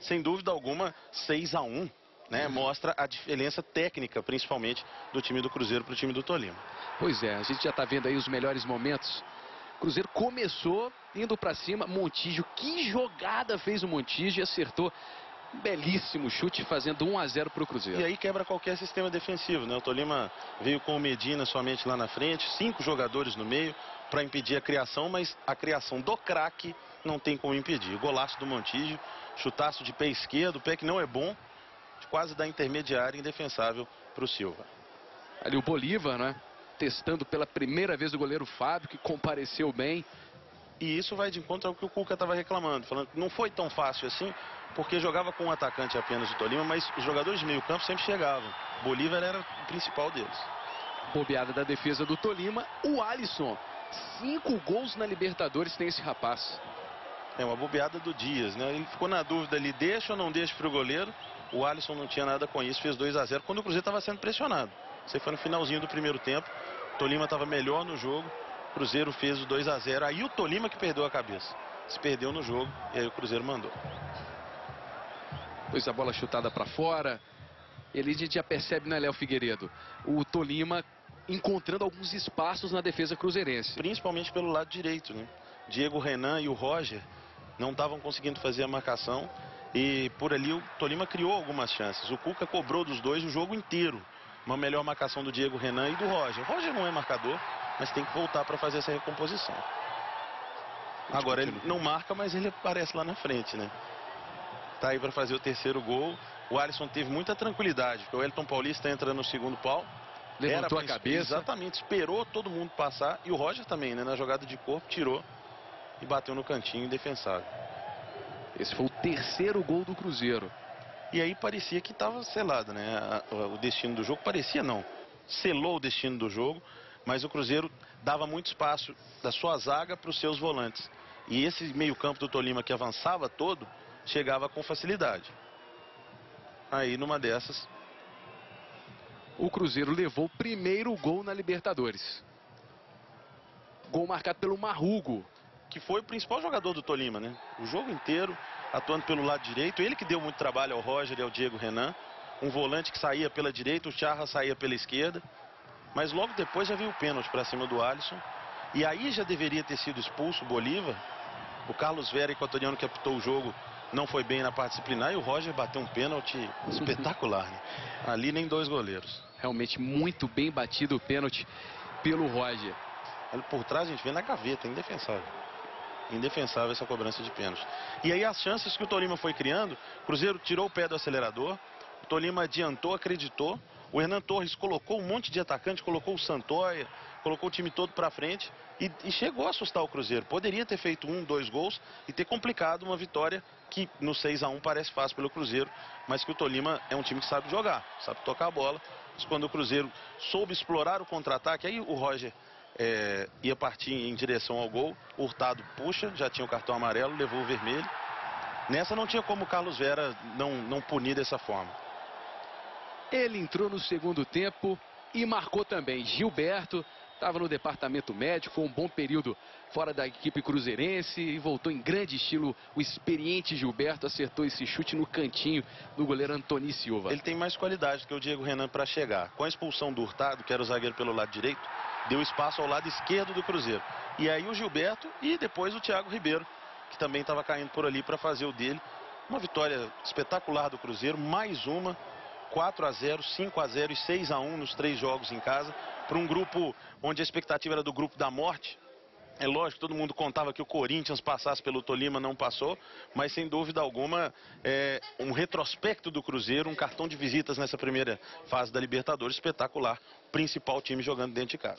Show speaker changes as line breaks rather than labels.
sem dúvida alguma, 6-1, né? Mostra a diferença técnica, principalmente, do time do Cruzeiro para o time do Tolima.
Pois é, a gente já está vendo aí os melhores momentos. O Cruzeiro começou indo para cima. Montijo, que jogada fez o Montijo e acertou. Um belíssimo chute, fazendo 1-0 para o Cruzeiro.
E aí quebra qualquer sistema defensivo, né? O Tolima veio com o Medina somente lá na frente, 5 jogadores no meio para impedir a criação, mas a criação do craque não tem como impedir. O golaço do Montijo, chutaço de pé esquerdo, pé que não é bom, quase da intermediária, indefensável para o Silva.
Ali o Bolívar, né? Testando pela primeira vez o goleiro Fábio, que compareceu bem.
E isso vai de encontro ao que o Cuca estava reclamando, falando que não foi tão fácil assim, porque jogava com um atacante apenas o Tolima, mas os jogadores de meio campo sempre chegavam. Bolívar era o principal deles.
Bobeada da defesa do Tolima, o Alisson. 5 gols na Libertadores tem esse rapaz.
É uma bobeada do Dias, né? Ele ficou na dúvida ali, deixa ou não deixa para o goleiro. O Alisson não tinha nada com isso, fez 2-0 quando o Cruzeiro estava sendo pressionado. Isso foi no finalzinho do primeiro tempo. O Tolima estava melhor no jogo. O Cruzeiro fez o 2-0. Aí o Tolima que perdeu a cabeça. Se perdeu no jogo e aí o Cruzeiro mandou.
Pois a bola chutada para fora. Ele a gente já percebe, né, Léo Figueiredo? O Tolima encontrando alguns espaços na defesa cruzeirense.
Principalmente pelo lado direito, né? Diego Renan e o Roger não estavam conseguindo fazer a marcação. E por ali o Tolima criou algumas chances. O Cuca cobrou dos dois o jogo inteiro. Uma melhor marcação do Diego Renan e do Roger. O Roger não é marcador, mas tem que voltar para fazer essa recomposição. Agora ele não marca, mas ele aparece lá na frente, né? Tá aí para fazer o terceiro gol. O Alisson teve muita tranquilidade, porque o Elton Paulista entra no segundo pau.
Levantou a cabeça.
Exatamente, esperou todo mundo passar. E o Roger também, né? Na jogada de corpo, tirou e bateu no cantinho indefensável.
Esse foi o terceiro gol do Cruzeiro.
E aí parecia que estava selado, né? O destino do jogo parecia não. Selou o destino do jogo, mas o Cruzeiro dava muito espaço da sua zaga para os seus volantes. E esse meio-campo do Tolima que avançava todo, chegava com facilidade. Aí numa dessas,
o Cruzeiro levou o primeiro gol na Libertadores. Gol marcado pelo Marrugo,
que foi o principal jogador do Tolima, né? O jogo inteiro atuando pelo lado direito. Ele que deu muito trabalho ao Roger e ao Diego Renan. Um volante que saía pela direita, o Charra saía pela esquerda. Mas logo depois já veio o pênalti para cima do Alisson. E aí já deveria ter sido expulso o Bolívar. O Carlos Vera, equatoriano, que apitou o jogo, não foi bem na parte disciplinar. E o Roger bateu um pênalti espetacular, né? Ali nem 2 goleiros.
Realmente muito bem batido o pênalti pelo Roger.
Ali por trás a gente vê na gaveta, indefensável. Indefensável essa cobrança de pênalti. E aí as chances que o Tolima foi criando, o Cruzeiro tirou o pé do acelerador, o Tolima adiantou, acreditou, o Hernan Torres colocou um monte de atacante, colocou o Santoya, colocou o time todo pra frente e chegou a assustar o Cruzeiro. Poderia ter feito 1, 2 gols e ter complicado uma vitória que no 6-1 parece fácil pelo Cruzeiro, mas que o Tolima é um time que sabe jogar, sabe tocar a bola. Mas quando o Cruzeiro soube explorar o contra-ataque, aí o Roger ia partir em direção ao gol. O Hurtado puxa, já tinha o cartão amarelo, levou o vermelho. Nessa não tinha como o Carlos Vera não punir dessa forma.
Ele entrou no segundo tempo e marcou também. Gilberto estava no departamento médico, um bom período fora da equipe cruzeirense e voltou em grande estilo. O experiente Gilberto acertou esse chute no cantinho do goleiro Antoni Silva.
Ele tem mais qualidade do que o Diego Renan para chegar. Com a expulsão do Hurtado, que era o zagueiro pelo lado direito, deu espaço ao lado esquerdo do Cruzeiro. E aí o Gilberto e depois o Thiago Ribeiro, que também estava caindo por ali para fazer o dele. Uma vitória espetacular do Cruzeiro, mais uma, 4-0, 5-0 e 6-1 nos 3 jogos em casa, para um grupo onde a expectativa era do grupo da morte. É lógico, todo mundo contava que o Corinthians passasse pelo Tolima, não passou, mas sem dúvida alguma um retrospecto do Cruzeiro, um cartão de visitas nessa primeira fase da Libertadores espetacular, principal time jogando dentro de casa.